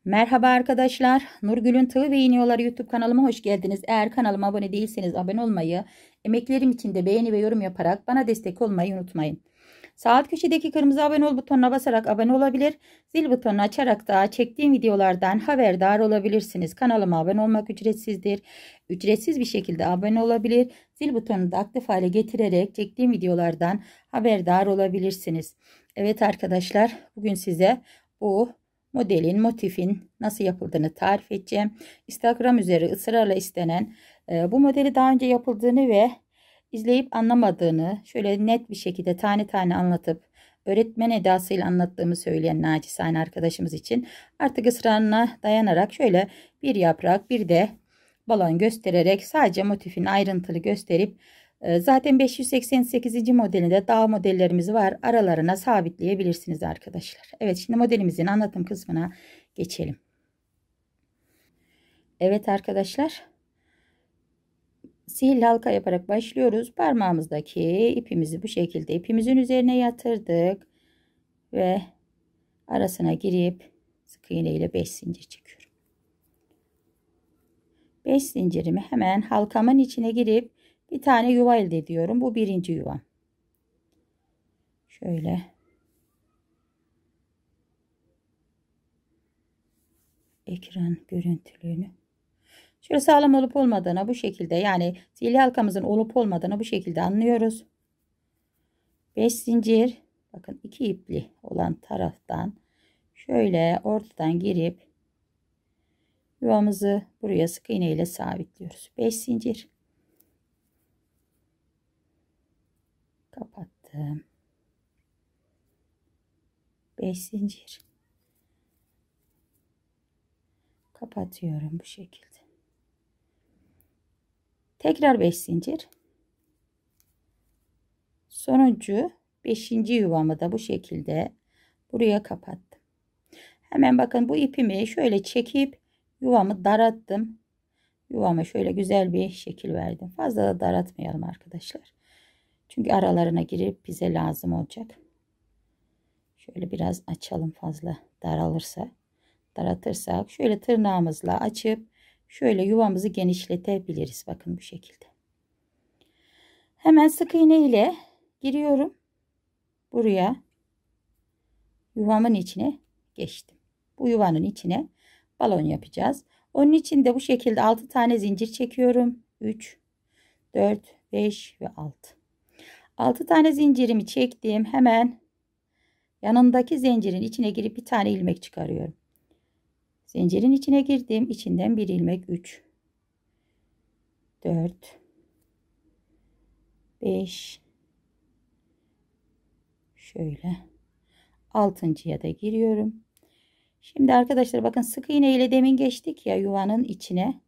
Merhaba arkadaşlar. Nurgül'ün Tığ ve İğniyorlar YouTube kanalıma hoş geldiniz. Eğer kanalıma abone değilseniz abone olmayı, emeklerim için de beğeni ve yorum yaparak bana destek olmayı unutmayın. Sağ alt köşedeki kırmızı abone ol butonuna basarak abone olabilir. Zil butonunu açarak da çektiğim videolardan haberdar olabilirsiniz. Kanalıma abone olmak ücretsizdir. Ücretsiz bir şekilde abone olabilir. Zil butonunu da aktif hale getirerek çektiğim videolardan haberdar olabilirsiniz. Evet arkadaşlar, bugün size bu modelin, motifin nasıl yapıldığını tarif edeceğim. Instagram üzeri ısrarla istenen bu modeli daha önce yapıldığını ve izleyip anlamadığını şöyle net bir şekilde tane tane anlatıp öğretmen edasıyla anlattığımı söyleyen naçizane arkadaşımız için artık ısrarına dayanarak şöyle bir yaprak bir de balon göstererek sadece motifin ayrıntılı gösterip zaten 588. modelinde dağ modellerimiz var. Aralarına sabitleyebilirsiniz arkadaşlar. Evet, şimdi modelimizin anlatım kısmına geçelim. Evet arkadaşlar. Sihirli halka yaparak başlıyoruz. Parmağımızdaki ipimizi bu şekilde ipimizin üzerine yatırdık. Ve arasına girip sık iğne ile 5 zincir çekiyorum. 5 zincirimi hemen halkamın içine girip bir tane yuva elde ediyorum. Bu birinci yuvam. Şöyle ekran görüntülüğünü şöyle sağlam olup olmadığını bu şekilde, yani zilli halkamızın olup olmadığını bu şekilde anlıyoruz. 5 zincir, bakın 2 ipli olan taraftan şöyle ortadan girip yuvamızı buraya sık iğne ile sabitliyoruz. 5 zincir kapattım. 5 zincir kapatıyorum bu şekilde. Tekrar 5 zincir. Sonuncu 5. yuvamı da bu şekilde buraya kapattım. Hemen bakın bu ipimi şöyle çekip yuvamı daralttım. Yuvama şöyle güzel bir şekil verdim. Fazla da daraltmayalım arkadaşlar. Çünkü aralarına girip bize lazım olacak. Şöyle biraz açalım, fazla daralırsa. Daraltırsak şöyle tırnağımızla açıp şöyle yuvamızı genişletebiliriz. Bakın bu şekilde. Hemen sık iğne ile giriyorum. Buraya yuvamın içine geçtim. Bu yuvanın içine balon yapacağız. Onun için de bu şekilde 6 tane zincir çekiyorum. 3, 4, 5 ve 6. 6 tane zincirimi çektim. Hemen yanındaki zincirin içine girip bir tane ilmek çıkarıyorum. Zincirin içine girdim. İçinden bir ilmek. 3, 4, 5, şöyle 6.'ya da giriyorum. Şimdi arkadaşlar bakın, sık iğne ile demin geçtik ya yuvanın içine.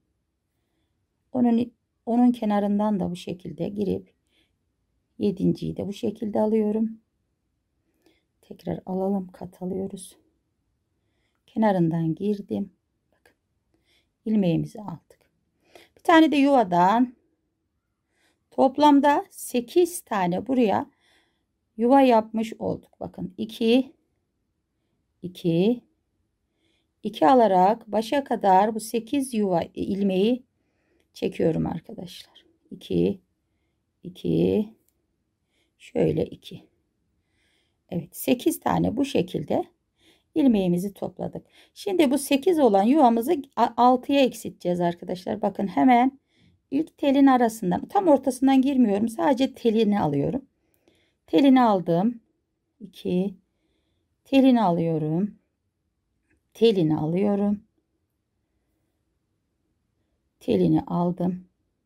Onun kenarından da bu şekilde girip 7.'yi de bu şekilde alıyorum. Tekrar alalım, kat alıyoruz. Kenarından girdim. Bakın, ilmeğimizi aldık. Bir tane de yuvadan toplamda 8 tane buraya yuva yapmış olduk. Bakın 2 2 2 alarak başa kadar bu 8 yuva ilmeği çekiyorum arkadaşlar. 2 2 şöyle 2. Evet, 8 tane bu şekilde ilmeğimizi topladık. Şimdi bu 8 olan yuvamızı 6'ya eksilteceğiz arkadaşlar. Bakın hemen ilk telin arasından, tam ortasından girmiyorum. Sadece telini alıyorum. Telini aldım. 2 telini alıyorum. Telini alıyorum. Telini aldım.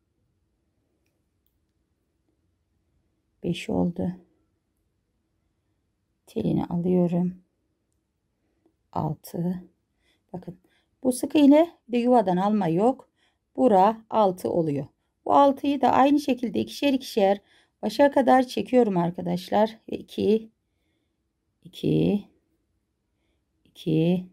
5 oldu. Telini alıyorum. 6. Bakın bu sık iğne de yuvadan alma yok. Bura 6 oluyor. Bu 6'yı da aynı şekilde ikişer ikişer başa kadar çekiyorum arkadaşlar. 2 2 2.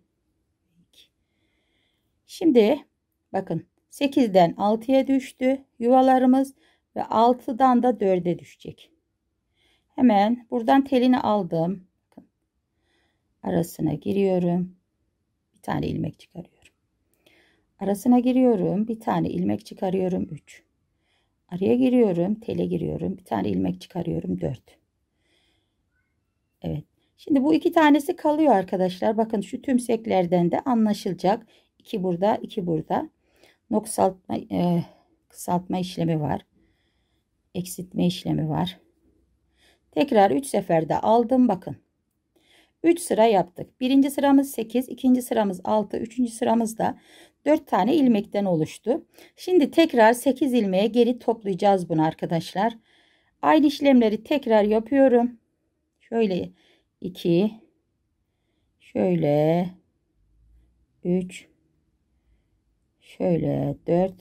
Şimdi bakın 8'den 6'ya düştü yuvalarımız ve 6'dan da 4'e düşecek. Hemen buradan telini aldım. Bakın, arasına giriyorum. Bir Bir tane ilmek çıkarıyorum. Arasına giriyorum. Bir tane ilmek çıkarıyorum. 3. Araya giriyorum. Tele giriyorum. Bir tane ilmek çıkarıyorum. 4. Evet. Şimdi bu iki tanesi kalıyor arkadaşlar. Bakın şu tümseklerden de anlaşılacak. 2 burada, 2 burada. Noksaltma, kısaltma işlemi var. Eksiltme işlemi var. Tekrar 3 seferde aldım. Bakın. 3 sıra yaptık. Birinci sıramız 8, ikinci sıramız 6, üçüncü sıramız da 4 tane ilmekten oluştu. Şimdi tekrar 8 ilmeğe geri toplayacağız bunu arkadaşlar. Aynı işlemleri tekrar yapıyorum. Şöyle 2, şöyle 3, şöyle 4.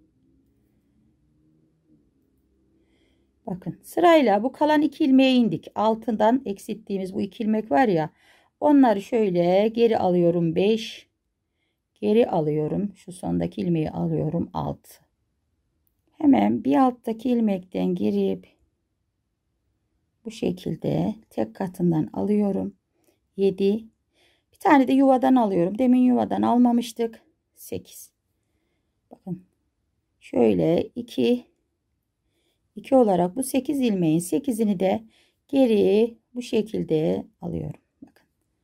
Bakın sırayla bu kalan 2 ilmeğe indik. Altından eksilttiğimiz bu 2 ilmek var ya. Onları şöyle geri alıyorum 5. Geri alıyorum. Şu sondaki ilmeği alıyorum 6. Hemen bir alttaki ilmekten girip bu şekilde tek katından alıyorum. 7. Bir tane de yuvadan alıyorum. Demin yuvadan almamıştık. 8. Bakın. Şöyle 2 olarak bu 8 ilmeğin 8'ini de geri bu şekilde alıyorum. Bakın.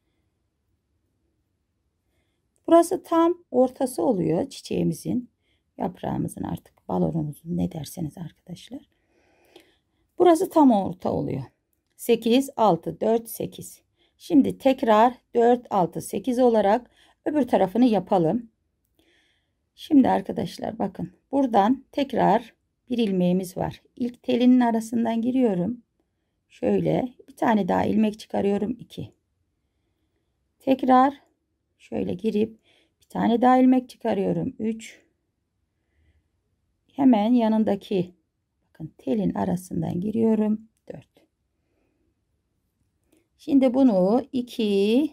Burası tam ortası oluyor çiçeğimizin, yaprağımızın, artık balonumuzun, ne derseniz arkadaşlar. Burası tam orta oluyor. 8, 6, 4, 8. Şimdi tekrar 4, 6, 8 olarak öbür tarafını yapalım. Şimdi arkadaşlar bakın, buradan tekrar bir ilmeğimiz var. İlk telinin arasından giriyorum. Şöyle bir tane daha ilmek çıkarıyorum. 2. Tekrar şöyle girip bir tane daha ilmek çıkarıyorum. 3. Hemen yanındaki bakın telin arasından giriyorum. 4. Şimdi bunu 2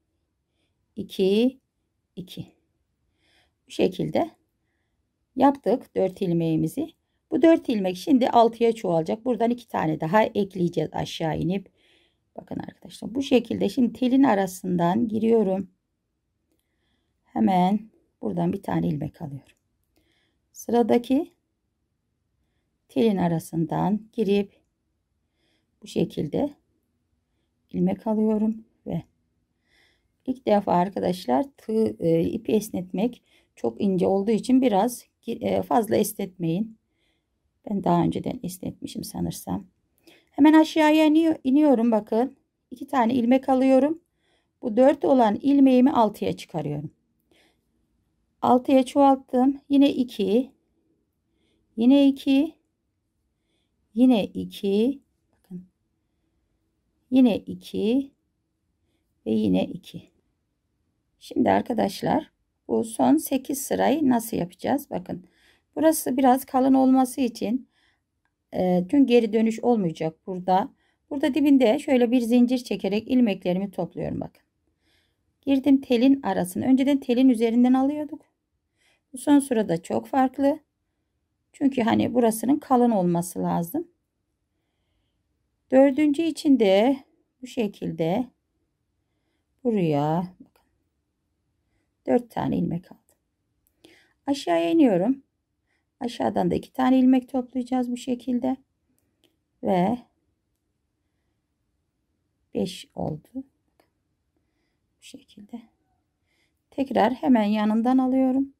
2 2 bu şekilde yaptık 4 ilmeğimizi. Bu 4 ilmek şimdi 6'ya çoğalacak. Buradan 2 tane daha ekleyeceğiz aşağı inip. Bakın arkadaşlar bu şekilde şimdi telin arasından giriyorum. Hemen buradan bir tane ilmek alıyorum. Sıradaki telin arasından girip bu şekilde ilmek alıyorum ve ilk defa arkadaşlar ipi esnetmek çok ince olduğu için biraz fazla esnetmeyin. Ben daha önceden esnetmişim sanırsam. Hemen aşağıya iniyorum. Bakın 2 tane ilmek alıyorum. Bu 4 olan ilmeğimi 6'ya çıkarıyorum. 6'ya çoğalttım. Yine 2, yine 2, yine 2, bakın, yine 2 ve yine 2. Şimdi arkadaşlar bu son 8 sırayı nasıl yapacağız? Bakın burası biraz kalın olması için tüm geri dönüş olmayacak burada. Burada dibinde şöyle bir zincir çekerek ilmeklerimi topluyorum. Bakın. Girdim telin arasına. Önceden telin üzerinden alıyorduk. Bu son sırada çok farklı. Çünkü hani burasının kalın olması lazım. Dördüncü için de bu şekilde buraya bakın, 4 tane ilmek aldım. Aşağıya iniyorum. Aşağıdan da 2 tane ilmek toplayacağız bu şekilde. Ve 5 oldu. Bu şekilde. Tekrar hemen yanından alıyorum.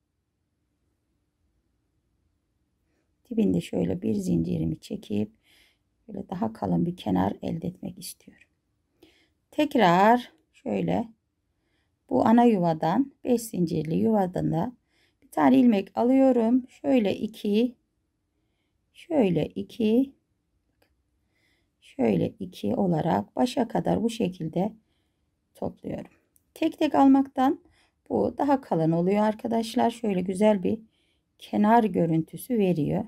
Dibinde şöyle bir zincirimi çekip böyle daha kalın bir kenar elde etmek istiyorum. Tekrar şöyle bu ana yuvadan 5 zincirli yuvadan da bir tane ilmek alıyorum. Şöyle 2, şöyle 2, şöyle 2 olarak başa kadar bu şekilde topluyorum. Tek tek almaktan bu daha kalın oluyor arkadaşlar. Şöyle güzel bir kenar görüntüsü veriyor.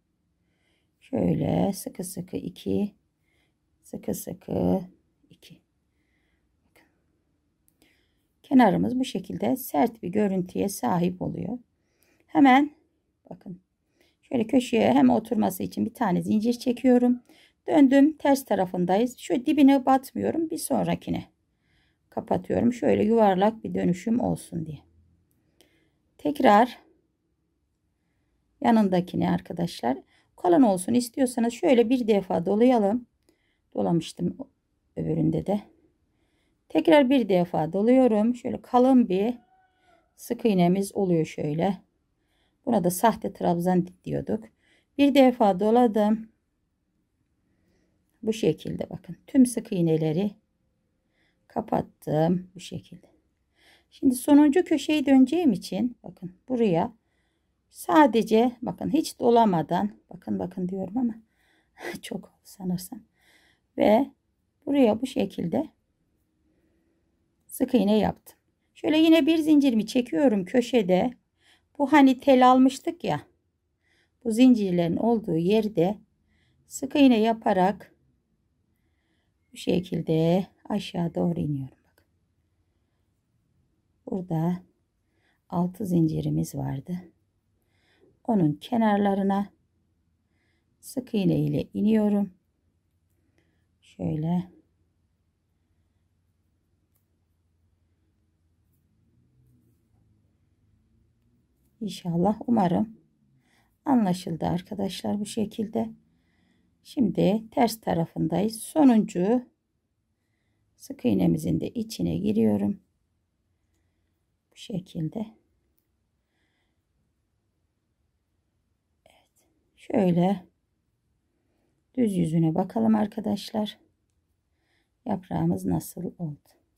Şöyle sıkı sıkı 2, sıkı sıkı 2. Bakın. Kenarımız bu şekilde sert bir görüntüye sahip oluyor. Hemen bakın şöyle köşeye hem oturması için bir tane zincir çekiyorum. Döndüm, ters tarafındayız. Şu dibine batmıyorum, bir sonrakine kapatıyorum. Şöyle yuvarlak bir dönüşüm olsun diye. Tekrar yanındakini arkadaşlar kalın olsun istiyorsanız şöyle bir defa dolayalım. Dolamıştım öbüründe de. Tekrar bir defa doluyorum. Şöyle kalın bir sık iğnemiz oluyor şöyle. Buna da sahte trabzan diyorduk. Bir defa doladım. Bu şekilde bakın. Tüm sık iğneleri kapattım bu şekilde. Şimdi sonuncu köşeyi döneceğim için bakın buraya sadece bakın hiç dolamadan bakın diyorum ama çok oldu sanırsam. Ve buraya bu şekilde sık iğne yaptım. Şöyle yine bir zincirimi çekiyorum köşede. Bu hani tel almıştık ya. Bu zincirlerin olduğu yerde sık iğne yaparak bu şekilde aşağı doğru iniyorum. Bakın. Burada 6 zincirimiz vardı. Onun kenarlarına sık iğne ile iniyorum. Şöyle İnşallah umarım anlaşıldı arkadaşlar bu şekilde. Şimdi ters tarafındayız. Sonuncu sık iğnemizin de içine giriyorum. Bu şekilde. Evet. Şöyle düz yüzüne bakalım arkadaşlar. Yaprağımız nasıl oldu?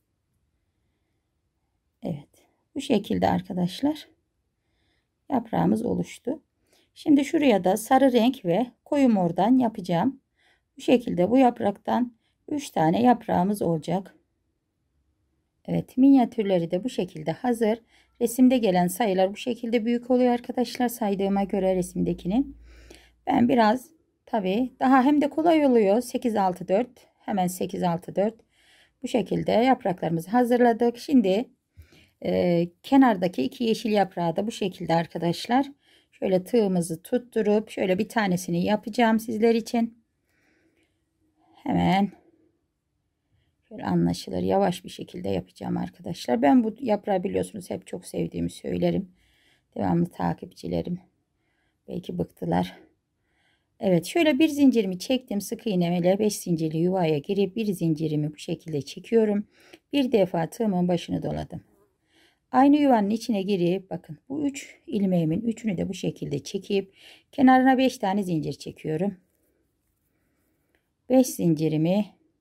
Evet. Bu şekilde arkadaşlar. Yaprağımız oluştu. Şimdi şuraya da sarı renk ve koyu mordan yapacağım. Bu şekilde bu yapraktan 3 tane yaprağımız olacak. Evet, minyatürleri de bu şekilde hazır. Resimde gelen sayılar bu şekilde büyük oluyor arkadaşlar, saydığıma göre resimdekinin. Ben biraz tabii daha hem de kolay oluyor. 8 6 4 hemen 8 6 4 bu şekilde yapraklarımızı hazırladık. Şimdi kenardaki 2 yeşil yaprağı da bu şekilde arkadaşlar. Şöyle tığımızı tutturup şöyle bir tanesini yapacağım sizler için. Hemen şöyle anlaşılır yavaş bir şekilde yapacağım arkadaşlar. Ben bu yaprağı biliyorsunuz hep çok sevdiğimi söylerim. Devamlı takipçilerim belki bıktılar. Evet, şöyle bir zincirimi çektim sık iğneyle 5 zincirli yuvaya girip bir zincirimi bu şekilde çekiyorum. Bir defa tığımın başını doladım. Aynı yuvanın içine girip bakın bu 3 ilmeğimin üçünü de bu şekilde çekip kenarına 5 tane zincir çekiyorum. 5 zincirimi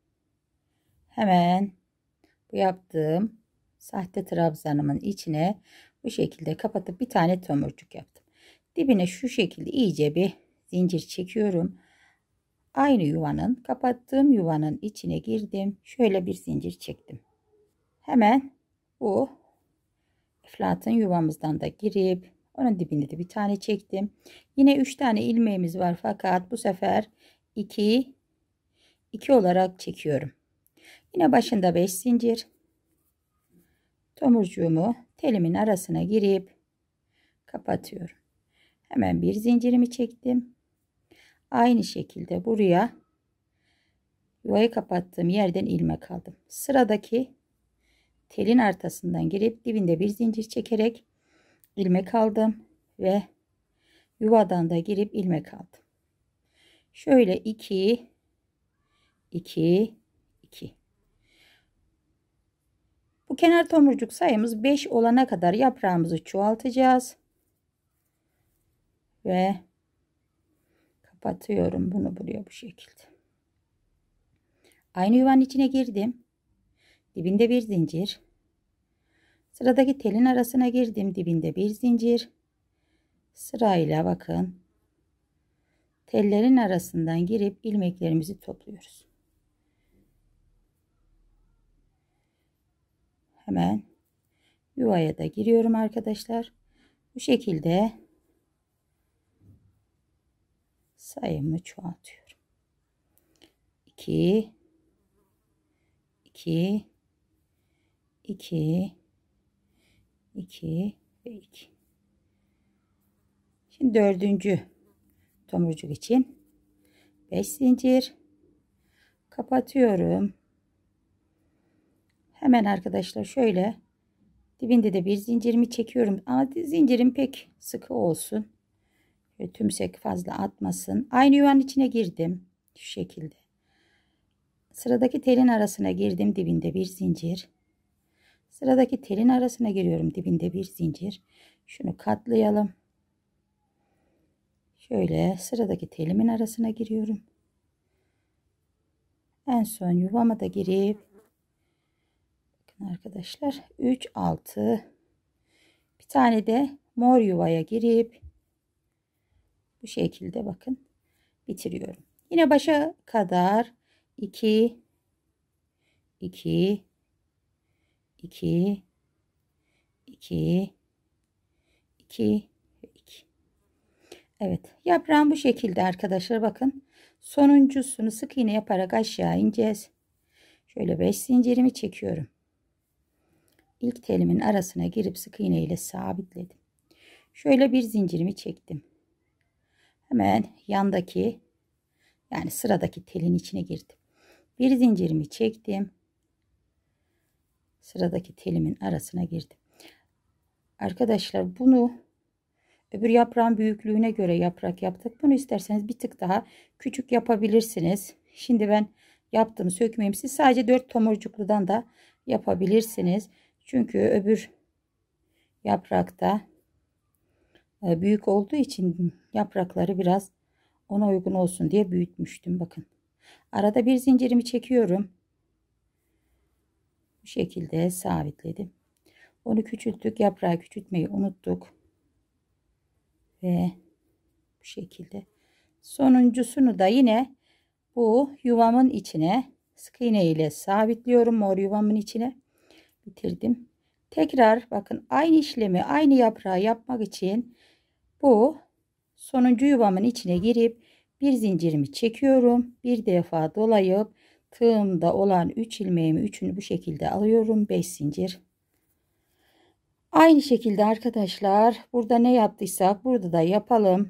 hemen bu yaptığım sahte trabzanımın içine bu şekilde kapatıp bir tane tomurcuk yaptım. Dibine şu şekilde iyice bir zincir çekiyorum. Aynı yuvanın kapattığım yuvanın içine girdim. Şöyle bir zincir çektim. Hemen bu eflatun yuvamızdan da girip onun dibinde de bir tane çektim. Yine 3 tane ilmeğimiz var fakat bu sefer 2 olarak çekiyorum. Yine başında 5 zincir. Tomurcuğumu telimin arasına girip kapatıyorum. Hemen bir zincirimi çektim. Aynı şekilde buraya yuvayı kapattığım yerden ilmek aldım. Sıradaki telin arkasından girip dibinde bir zincir çekerek ilmek aldım ve yuvadan da girip ilmek aldım. Şöyle 2 2 2. Bu kenar tomurcuk sayımız 5 olana kadar yaprağımızı çoğaltacağız. Ve kapatıyorum bunu buraya bu şekilde. Aynı yuvanın içine girdim. Dibinde bir zincir. Sıradaki telin arasına girdim. Dibinde bir zincir. Sırayla bakın. Tellerin arasından girip ilmeklerimizi topluyoruz. Hemen yuvaya da giriyorum arkadaşlar. Bu şekilde sayımı çoğaltıyorum. 2 2 2 2 ve 2. Şimdi dördüncü tomurcuk için 5 zincir kapatıyorum. Hemen arkadaşlar şöyle dibinde de bir zincirimi çekiyorum. Ama zincirim pek sıkı olsun. Böyle tümsek fazla atmasın. Aynı yuvanın içine girdim. Şu şekilde. Sıradaki telin arasına girdim. Dibinde bir zincir. Sıradaki telin arasına giriyorum. Dibinde bir zincir. Şunu katlayalım. Şöyle sıradaki telimin arasına giriyorum. En son yuvama da girip bakın arkadaşlar 3 6 bir tane de mor yuvaya girip bu şekilde bakın bitiriyorum. Yine başa kadar 2 2 2 2 2 2. Evet, yaprağım bu şekilde arkadaşlar, bakın. Sonuncusunu sık iğne yaparak aşağı ineceğiz. Şöyle 5 zincirimi çekiyorum. İlk telimin arasına girip sık iğne ile sabitledim. Şöyle bir zincirimi çektim. Hemen yandaki yani sıradaki telin içine girdim. Bir zincirimi çektim. Sıradaki telimin arasına girdim. Arkadaşlar bunu öbür yaprağın büyüklüğüne göre yaprak yaptık. Bunu isterseniz bir tık daha küçük yapabilirsiniz. Şimdi ben yaptım, sökmeyeyim. Siz sadece 4 tomurcukludan da yapabilirsiniz. Çünkü öbür yaprakta büyük olduğu için yaprakları biraz ona uygun olsun diye büyütmüştüm. Bakın. Arada bir zincirimi çekiyorum. Bu şekilde sabitledim. Onu küçülttük. Yaprağı küçültmeyi unuttuk. Ve bu şekilde. Sonuncusunu da yine bu yuvamın içine sık iğne ile sabitliyorum. Mor yuvamın içine bitirdim. Tekrar bakın aynı işlemi, aynı yaprağı yapmak için bu sonuncu yuvamın içine girip bir zincirimi çekiyorum. Bir defa dolayıp tığımda olan 3 ilmeğimi üçünü bu şekilde alıyorum. 5 zincir. Aynı şekilde arkadaşlar burada ne yaptıysak burada da yapalım.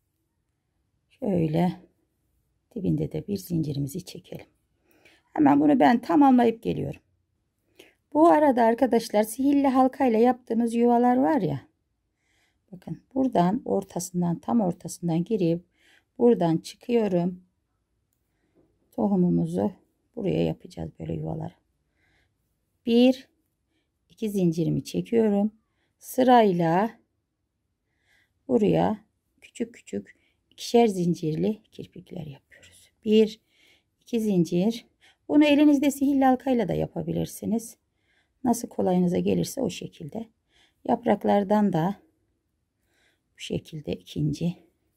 Şöyle dibinde de bir zincirimizi çekelim. Hemen bunu ben tamamlayıp geliyorum. Bu arada arkadaşlar sihirli halkayla yaptığımız yuvalar var ya. Bakın buradan ortasından, tam ortasından girip buradan çıkıyorum. Tohumumuzu buraya yapacağız, böyle yuvalar. 1 2 zincirimi çekiyorum. Sırayla buraya küçük küçük ikişer zincirli kirpikler yapıyoruz. 1 2 zincir. Bunu elinizde sihirli halkayla da yapabilirsiniz. Nasıl kolayınıza gelirse o şekilde. Yapraklardan da bu şekilde ikinci.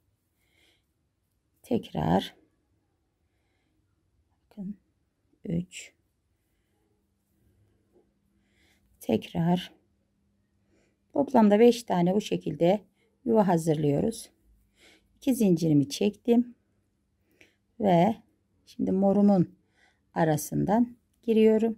Tekrar bakın 3. Tekrar toplamda 5 tane bu şekilde yuva hazırlıyoruz. 2 zincirimi çektim ve şimdi morumun arasından giriyorum.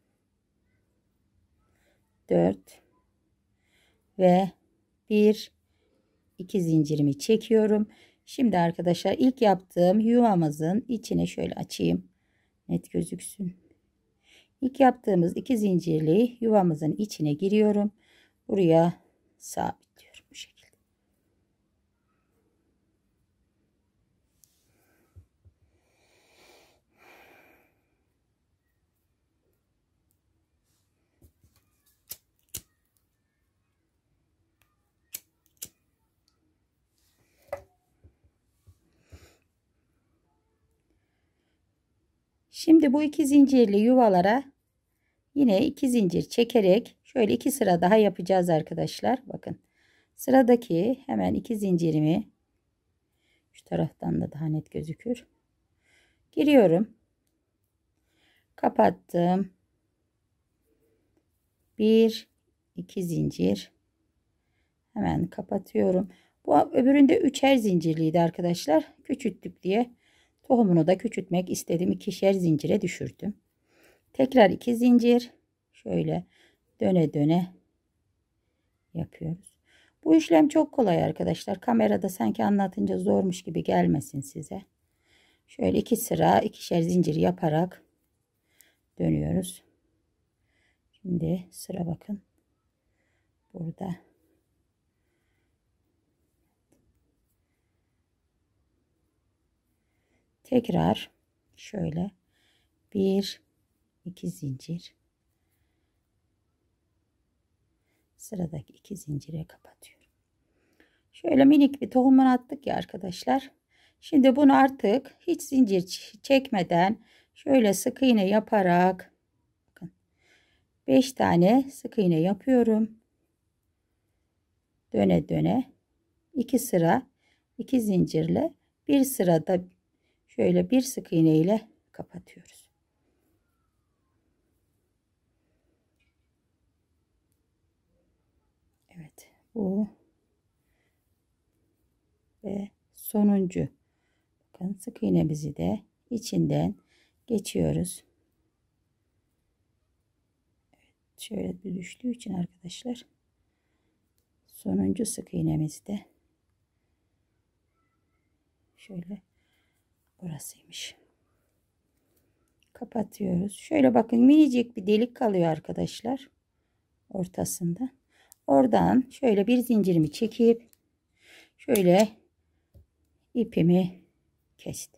4 ve 1 2 zincirimi çekiyorum. Şimdi arkadaşlar ilk yaptığım yuvamızın içine şöyle açayım, net gözüksün. İlk yaptığımız 2 zincirli yuvamızın içine giriyorum. Buraya sabitliyorum bu şekilde. Şimdi bu 2 zincirli yuvalara yine 2 zincir çekerek şöyle 2 sıra daha yapacağız arkadaşlar. Bakın sıradaki hemen 2 zincirimi şu taraftan da daha net gözükür. Giriyorum. Kapattım. 1 2 zincir. Hemen kapatıyorum. Bu öbüründe 3'er zincirliydi arkadaşlar. Küçülttük diye tohumunu da küçültmek istedim. 2'şer zincire düşürdüm. Tekrar 2 zincir. Şöyle döne döne yapıyoruz. Bu işlem çok kolay arkadaşlar. Kamerada sanki anlatınca zormuş gibi gelmesin size. Şöyle 2 sıra 2'şer zincir yaparak dönüyoruz. Şimdi sıra bakın burada. Tekrar şöyle 1 2 zincir, sıradaki 2 zincire kapatıyorum. Şöyle minik bir tohumunu attık ya arkadaşlar. Şimdi bunu artık hiç zincir çekmeden şöyle sık iğne yaparak, bakın 5 tane sık iğne yapıyorum. Döne döne 2 sıra 2 zincirle bir sırada şöyle bir sık iğne ile kapatıyoruz. Evet, bu ve sonuncu. Bakın sık iğnemizi de içinden geçiyoruz. Evet, şöyle düştüğü için arkadaşlar sonuncu sık iğnemizi de şöyle burasıymış. Kapatıyoruz. Şöyle bakın minicik bir delik kalıyor arkadaşlar ortasında. Oradan şöyle bir zincirimi çekip şöyle ipimi kestim.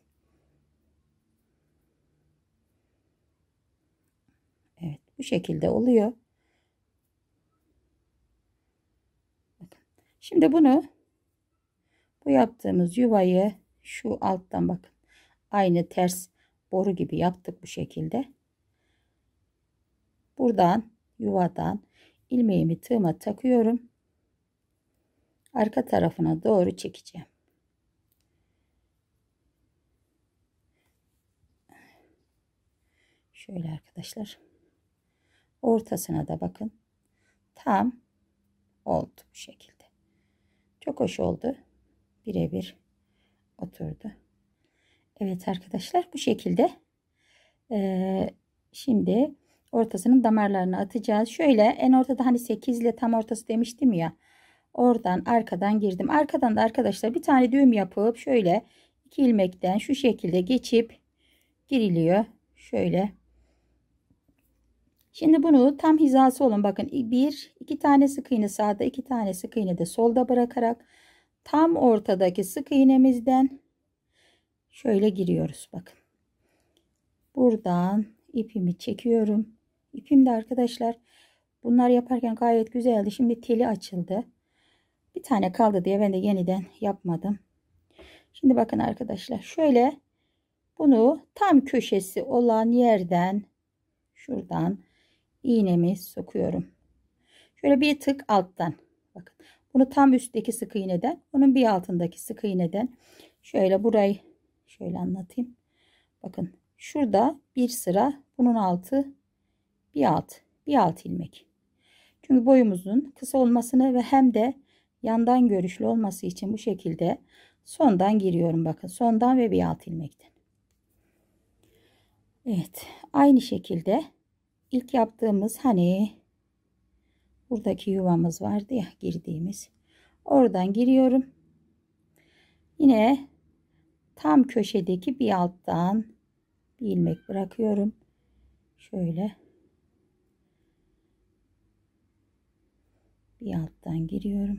Evet, bu şekilde oluyor. Bakın. Şimdi bu yaptığımız yuvayı şu alttan bakın aynı ters boru gibi yaptık bu şekilde. Buradan yuvadan ilmeğimi tığıma takıyorum. Arka tarafına doğru çekeceğim. Şöyle arkadaşlar. Ortasına da bakın. Tam oldu bu şekilde. Çok hoş oldu. Birebir oturdu. Evet arkadaşlar, bu şekilde. Şimdi ortasının damarlarını atacağız. Şöyle en ortada hani 8 ile tam ortası demiştim ya. Oradan arkadan girdim. Arkadan da arkadaşlar bir tane düğüm yapıp şöyle 2 ilmekten şu şekilde geçip giriliyor. Şöyle. Şimdi bunu tam hizası olun. Bakın 2 tane sık iğne sağda, 2 tane sık iğne de solda bırakarak tam ortadaki sık iğnemizden şöyle giriyoruz. Bakın. Buradan ipimi çekiyorum. İpim de arkadaşlar bunlar yaparken gayet güzeldi. Şimdi teli açıldı. Bir tane kaldı diye ben de yeniden yapmadım. Şimdi bakın arkadaşlar şöyle bunu tam köşesi olan yerden şuradan iğnemi sokuyorum. Şöyle bir tık alttan. Bakın. Bunu tam üstteki sık iğneden, onun bir altındaki sık iğneden şöyle burayı şöyle anlatayım. Bakın şurada bir sıra, bunun altı bir alt ilmek. Çünkü boyumuzun kısa olmasını ve hem de yandan görüşlü olması için bu şekilde sondan giriyorum. Bakın sondan ve bir alt ilmekten. Evet, aynı şekilde ilk yaptığımız hani buradaki yuvamız vardı ya girdiğimiz. Oradan giriyorum. Yine tam köşedeki bir alttan bir ilmek bırakıyorum. Şöyle bir alttan giriyorum.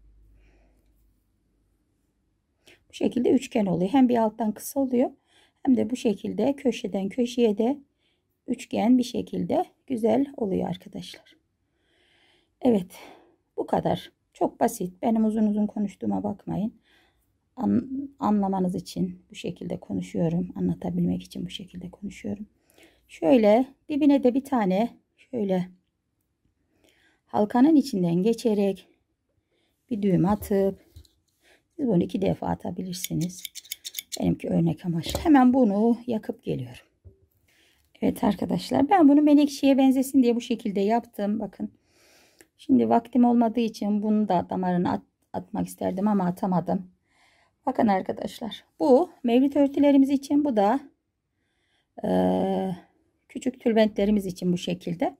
Bu şekilde üçgen oluyor. Hem bir alttan kısa oluyor hem de bu şekilde köşeden köşeye de üçgen bir şekilde güzel oluyor arkadaşlar. Evet, bu kadar. Çok basit. Benim uzun uzun konuştuğuma bakmayın. Anlamanız için bu şekilde konuşuyorum. Anlatabilmek için bu şekilde konuşuyorum. Şöyle dibine de bir tane şöyle halkanın içinden geçerek bir düğüm atıp, siz bunu 2 defa atabilirsiniz. Benimki örnek amaçlı. Hemen bunu yakıp geliyorum. Evet arkadaşlar, ben bunu menekşeye benzesin diye bu şekilde yaptım. Bakın. Şimdi vaktim olmadığı için bunu da damarına atmak isterdim ama atamadım. Bakın arkadaşlar, bu mevlüt örtülerimiz için, bu da küçük tülbentlerimiz için bu şekilde.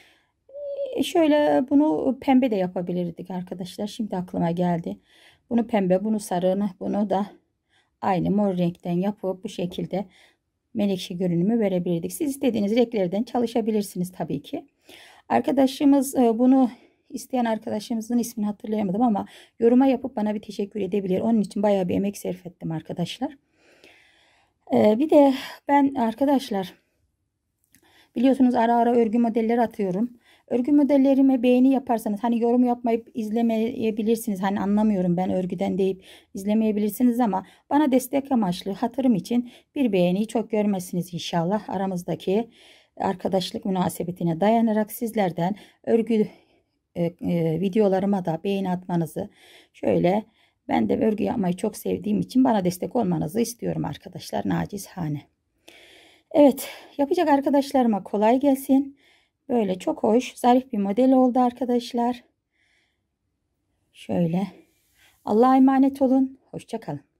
Şöyle bunu pembe de yapabilirdik arkadaşlar. Şimdi aklıma geldi. Bunu pembe, bunu sarı, bunu da aynı mor renkten yapıp bu şekilde menekşe görünümü verebilirdik. Siz istediğiniz renklerden çalışabilirsiniz tabii ki. Arkadaşımız bunu isteyen arkadaşımızın ismini hatırlayamadım ama yoruma yapıp bana bir teşekkür edebilir. Onun için bayağı bir emek sarf ettim arkadaşlar. Bir de ben arkadaşlar biliyorsunuz ara ara örgü modelleri atıyorum. Örgü modellerime beğeni yaparsanız hani yorum yapmayıp izlemeyebilirsiniz. Hani anlamıyorum ben örgüden deyip izlemeyebilirsiniz ama bana destek amaçlı hatırım için bir beğeniyi çok görmezsiniz inşallah. Aramızdaki arkadaşlık münasebetine dayanarak sizlerden örgü videolarıma da beğeni atmanızı şöyle ben de örgü yapmayı çok sevdiğim için bana destek olmanızı istiyorum arkadaşlar nacizane. Evet, yapacak arkadaşlarıma kolay gelsin. Böyle çok hoş, zarif bir model oldu arkadaşlar. Şöyle. Allah'a emanet olun. Hoşça kalın.